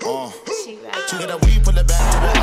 She get a weed, pull it back to the